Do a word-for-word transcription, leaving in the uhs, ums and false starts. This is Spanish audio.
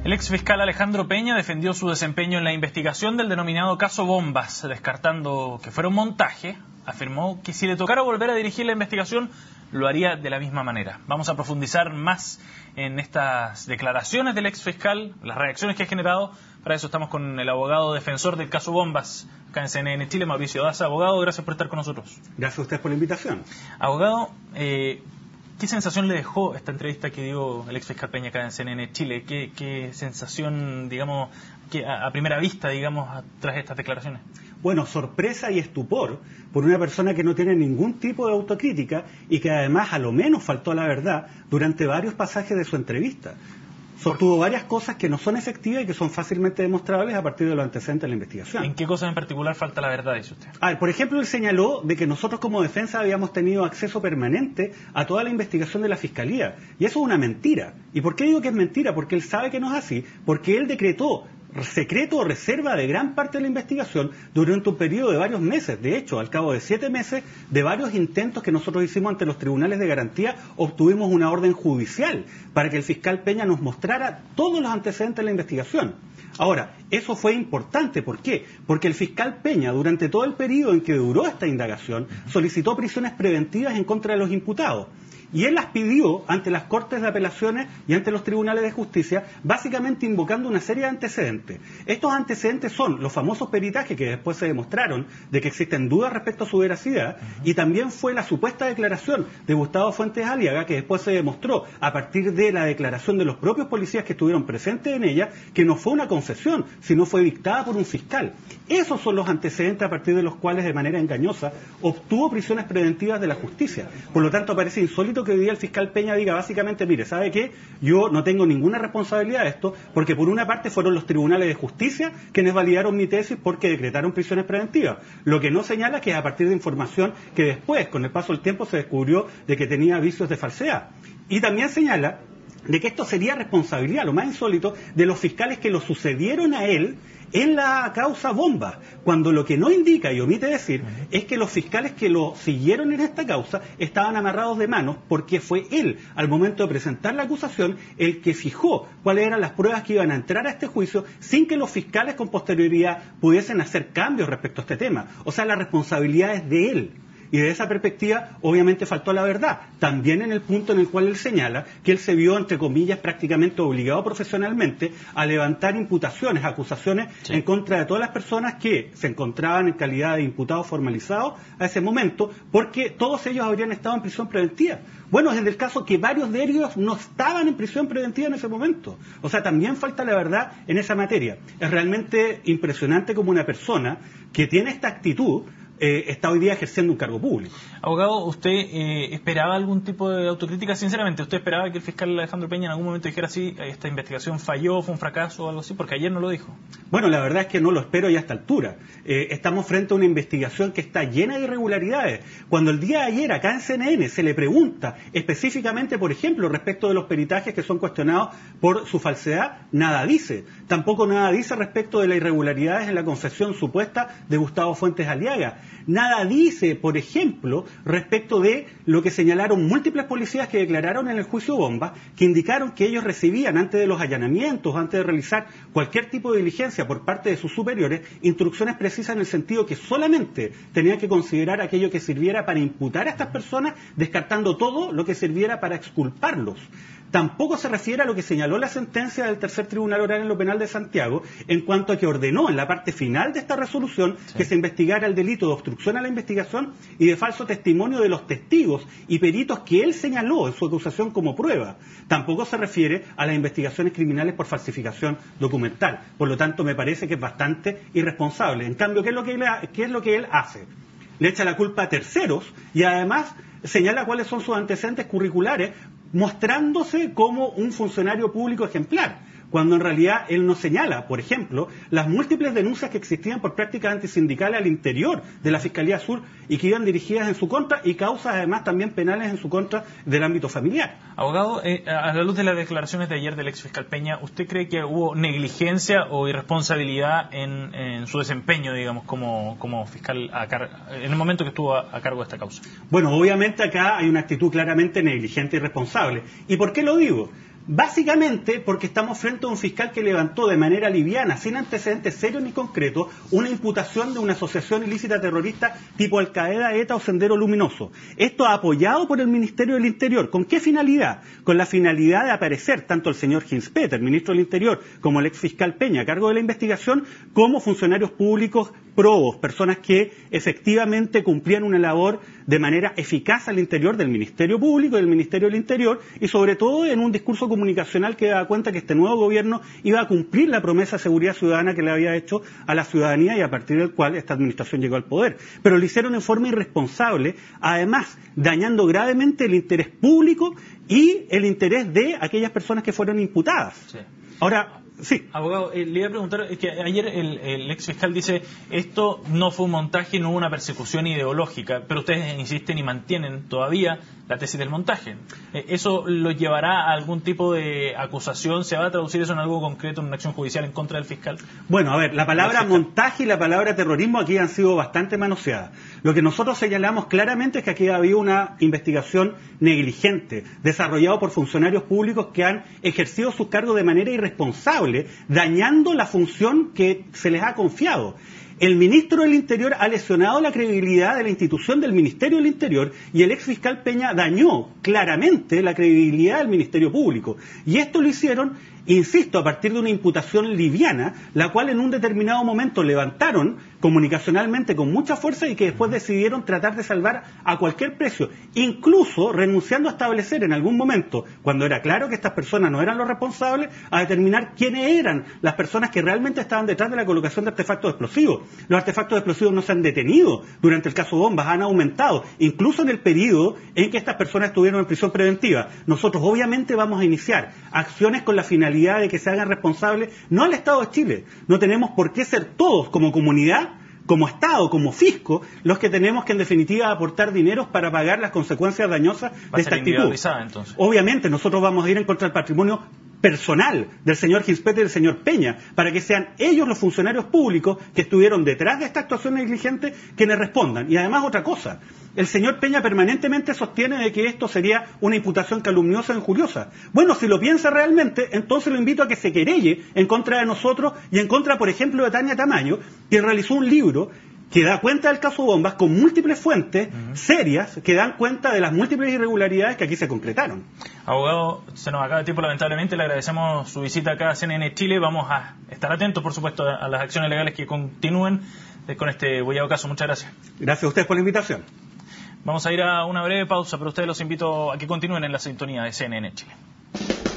El ex fiscal Alejandro Peña defendió su desempeño en la investigación del denominado caso Bombas, descartando que fuera un montaje. Afirmó que si le tocara volver a dirigir la investigación, lo haría de la misma manera. Vamos a profundizar más en estas declaraciones del ex fiscal, las reacciones que ha generado. Para eso estamos con el abogado defensor del caso Bombas, acá en C N N Chile, Mauricio Daza. Abogado, gracias por estar con nosotros. Gracias a usted por la invitación. Abogado, eh, ¿qué sensación le dejó esta entrevista que dio el ex fiscal Peña acá en C N N Chile? ¿Qué, qué sensación, digamos, que a, a primera vista, digamos, tras estas declaraciones? Bueno, sorpresa y estupor por una persona que no tiene ningún tipo de autocrítica y que además a lo menos faltó a la verdad durante varios pasajes de su entrevista. Sostuvo varias cosas que no son efectivas y que son fácilmente demostrables a partir de los antecedentes de la investigación. ¿En qué cosas en particular falta la verdad, dice usted? A ver, por ejemplo, él señaló de que nosotros como defensa habíamos tenido acceso permanente a toda la investigación de la Fiscalía. Y eso es una mentira. ¿Y por qué digo que es mentira? Porque él sabe que no es así. Porque él decretó secreto o reserva de gran parte de la investigación durante un periodo de varios meses. De hecho, al cabo de siete meses de varios intentos que nosotros hicimos ante los tribunales de garantía, obtuvimos una orden judicial para que el fiscal Peña nos mostrara todos los antecedentes de la investigación. Ahora, eso fue importante. ¿Por qué? Porque el fiscal Peña, durante todo el periodo en que duró esta indagación, solicitó prisiones preventivas en contra de los imputados. Y él las pidió ante las Cortes de Apelaciones y ante los Tribunales de Justicia, básicamente invocando una serie de antecedentes. Estos antecedentes son los famosos peritajes que después se demostraron de que existen dudas respecto a su veracidad, uh-huh. y también fue la supuesta declaración de Gustavo Fuentes Aliaga, que después se demostró a partir de la declaración de los propios policías que estuvieron presentes en ella, que no fue una confesión, sino fue dictada por un fiscal. Esos son los antecedentes a partir de los cuales, de manera engañosa, obtuvo prisiones preventivas de la justicia. Por lo tanto, parece insólito que hoy día el fiscal Peña diga básicamente, mire, ¿sabe qué? Yo no tengo ninguna responsabilidad de esto, porque por una parte fueron los tribunales de justicia quienes validaron mi tesis porque decretaron prisiones preventivas. Lo que no señala que es a partir de información que después, con el paso del tiempo, se descubrió de que tenía vicios de falsedad. Y también señala de que esto sería responsabilidad, lo más insólito, de los fiscales que lo sucedieron a él en la causa Bombas, cuando lo que no indica y omite decir es que los fiscales que lo siguieron en esta causa estaban amarrados de manos porque fue él, al momento de presentar la acusación, el que fijó cuáles eran las pruebas que iban a entrar a este juicio sin que los fiscales con posterioridad pudiesen hacer cambios respecto a este tema. O sea, la responsabilidad es de él. Y de esa perspectiva, obviamente, faltó la verdad. También en el punto en el cual él señala que él se vio, entre comillas, prácticamente obligado profesionalmente a levantar imputaciones, acusaciones sí. en contra de todas las personas que se encontraban en calidad de imputados formalizados a ese momento, porque todos ellos habrían estado en prisión preventiva. Bueno, es en el caso que varios de ellos no estaban en prisión preventiva en ese momento. O sea, también falta la verdad en esa materia. Es realmente impresionante como una persona que tiene esta actitud Eh, está hoy día ejerciendo un cargo público. Abogado, ¿usted eh, esperaba algún tipo de autocrítica? Sinceramente, ¿usted esperaba que el fiscal Alejandro Peña en algún momento dijera así, esta investigación falló, fue un fracaso o algo así? Porque ayer no lo dijo. Bueno, la verdad es que no lo espero ya a esta altura. Eh, estamos frente a una investigación que está llena de irregularidades. Cuando el día de ayer acá en C N N se le pregunta específicamente, por ejemplo, respecto de los peritajes que son cuestionados por su falsedad, nada dice. Tampoco nada dice respecto de las irregularidades en la confesión supuesta de Gustavo Fuentes Aliaga. Nada dice, por ejemplo, respecto de lo que señalaron múltiples policías que declararon en el juicio Bombas, que indicaron que ellos recibían antes de los allanamientos, antes de realizar cualquier tipo de diligencia por parte de sus superiores, instrucciones precisas en el sentido que solamente tenían que considerar aquello que sirviera para imputar a estas personas, descartando todo lo que sirviera para exculparlos. Tampoco se refiere a lo que señaló la sentencia del Tercer Tribunal Oral en lo Penal de Santiago, en cuanto a que ordenó en la parte final de esta resolución sí. que se investigara el delito de obstrucción a la investigación y de falso testimonio de los testigos y peritos que él señaló en su acusación como prueba. Tampoco se refiere a las investigaciones criminales por falsificación documental. Por lo tanto, me parece que es bastante irresponsable. En cambio, ¿qué es lo que él, qué es lo que él hace? Le echa la culpa a terceros y además señala cuáles son sus antecedentes curriculares, mostrándose como un funcionario público ejemplar, cuando en realidad él no señala, por ejemplo, las múltiples denuncias que existían por prácticas antisindicales al interior de la Fiscalía Sur y que iban dirigidas en su contra y causas además también penales en su contra del ámbito familiar. Abogado, eh, a la luz de las declaraciones de ayer del ex fiscal Peña, ¿usted cree que hubo negligencia o irresponsabilidad en, en su desempeño, digamos, como, como fiscal a car en el momento que estuvo a, a cargo de esta causa? Bueno, obviamente acá hay una actitud claramente negligente y irresponsable. ¿Y por qué lo digo? Básicamente porque estamos frente a un fiscal que levantó de manera liviana, sin antecedentes serios ni concretos, una imputación de una asociación ilícita terrorista tipo Al-Qaeda, ETA o Sendero Luminoso. Esto apoyado por el Ministerio del Interior. ¿Con qué finalidad? Con la finalidad de aparecer tanto el señor Hinspeter, ministro del Interior, como el ex fiscal Peña, a cargo de la investigación, como funcionarios públicos probos, personas que efectivamente cumplían una labor de manera eficaz al interior del Ministerio Público y del Ministerio del Interior, y sobre todo en un discurso comunicacional que daba cuenta que este nuevo gobierno iba a cumplir la promesa de seguridad ciudadana que le había hecho a la ciudadanía y a partir del cual esta administración llegó al poder. Pero lo hicieron en forma irresponsable, además dañando gravemente el interés público y el interés de aquellas personas que fueron imputadas. Sí. Ahora, sí. Abogado, eh, le iba a preguntar, es que ayer el, el ex fiscal dice, esto no fue un montaje, no hubo una persecución ideológica, pero ustedes insisten y mantienen todavía la tesis del montaje. Eh, ¿Eso lo llevará a algún tipo de acusación? ¿Se va a traducir eso en algo concreto, en una acción judicial en contra del fiscal? Bueno, a ver, la palabra montaje y la palabra terrorismo aquí han sido bastante manoseadas. Lo que nosotros señalamos claramente es que aquí ha habido una investigación negligente, desarrollada por funcionarios públicos que han ejercido sus cargos de manera irresponsable, dañando la función que se les ha confiado. El ministro del Interior ha lesionado la credibilidad de la institución del Ministerio del Interior y el ex fiscal Peña dañó claramente la credibilidad del Ministerio Público. Y esto lo hicieron, insisto, a partir de una imputación liviana, la cual en un determinado momento levantaron comunicacionalmente con mucha fuerza y que después decidieron tratar de salvar a cualquier precio, incluso renunciando a establecer en algún momento, cuando era claro que estas personas no eran los responsables, a determinar quiénes eran las personas que realmente estaban detrás de la colocación de artefactos explosivos. Los artefactos explosivos no se han detenido durante el caso Bombas, han aumentado, incluso en el periodo en que estas personas estuvieron en prisión preventiva. Nosotros obviamente vamos a iniciar acciones con la finalidad de que se hagan responsables, no al Estado de Chile, no tenemos por qué ser todos como comunidad, como Estado, como fisco, los que tenemos que en definitiva aportar dineros para pagar las consecuencias dañosas de esta actitud. Entonces. Obviamente nosotros vamos a ir en contra del patrimonio personal del señor Hinspeter y del señor Peña, para que sean ellos los funcionarios públicos que estuvieron detrás de esta actuación negligente quienes respondan. Y además otra cosa, el señor Peña permanentemente sostiene de que esto sería una imputación calumniosa e injuriosa. Bueno, si lo piensa realmente, entonces lo invito a que se querelle en contra de nosotros y en contra, por ejemplo, de Tania Tamayo, que realizó un libro que da cuenta del caso Bombas con múltiples fuentes uh-huh. serias que dan cuenta de las múltiples irregularidades que aquí se concretaron. Abogado, se nos acaba el tiempo lamentablemente, le agradecemos su visita acá a C N N Chile, vamos a estar atentos por supuesto a las acciones legales que continúen con este bollado caso. Muchas gracias. Gracias a ustedes por la invitación. Vamos a ir a una breve pausa, pero ustedes los invito a que continúen en la sintonía de C N N Chile.